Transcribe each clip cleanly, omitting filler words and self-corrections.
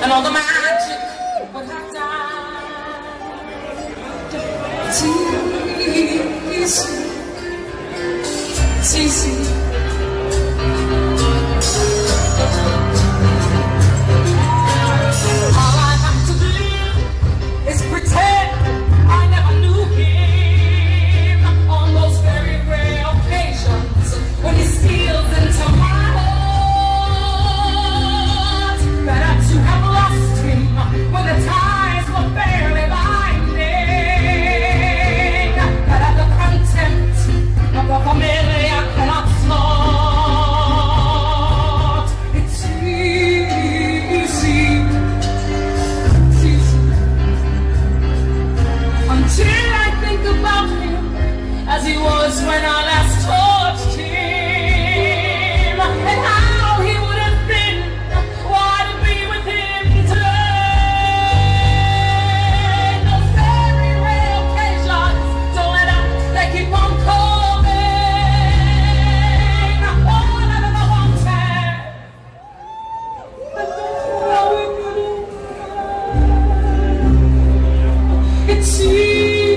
and all the magic would have died. See. All I have to do is pretend I never knew him on those very rare occasions when he steals into my heart. Better to have lost him when the ties were barely binding. Better the contempt of the familiar cannot snort. It's easy. Until I think about him as he was when I last touched him, and how he would have been why to be with him today. Those very rare occasions, don't let up, they keep on coming. All I ever wanted, it's easy.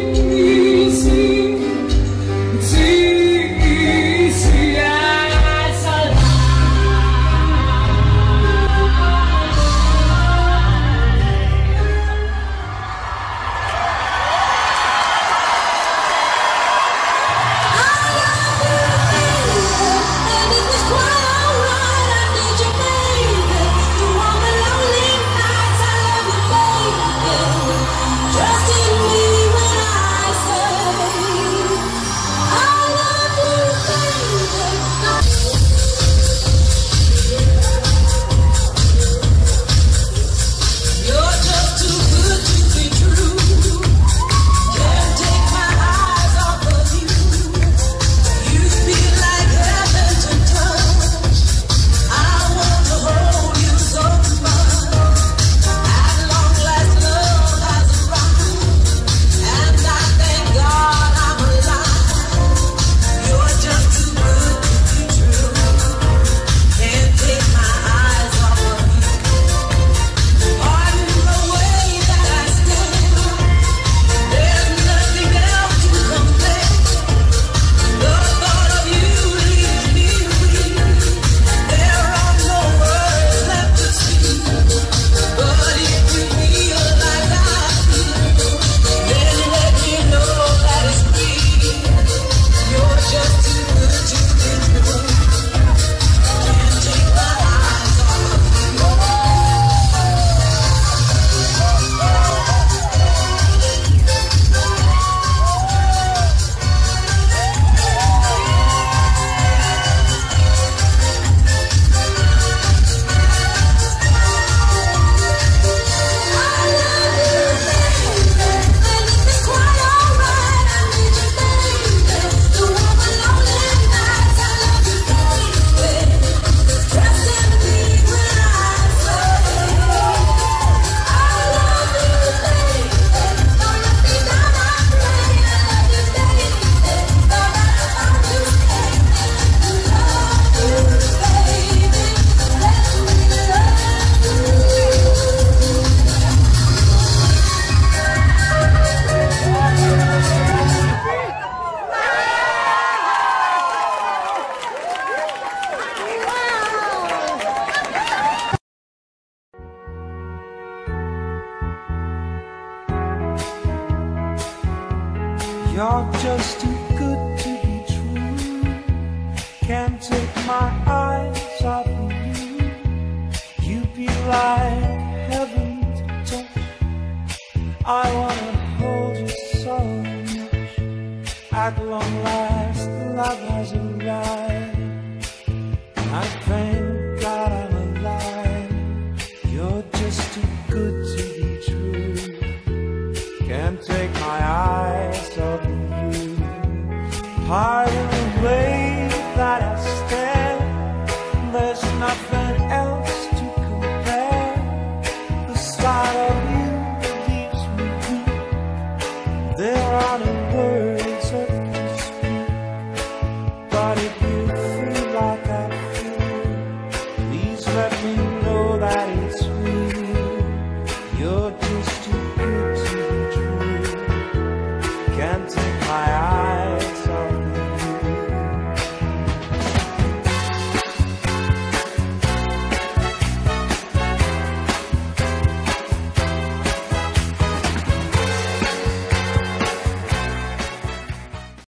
You're just too good to be true. Can't take my eyes off of you. You'd be like heaven to touch. I wanna hold you so much. At long last, love has arrived. I thank God I'm alive. You're just too good to be true. Can't take my eyes off of you. Pardon the way that I stand. There's nothing else to compare. The sight of you leaves me weak. There are no words that can speak. But if you feel like I feel, please let me know that it's real. You're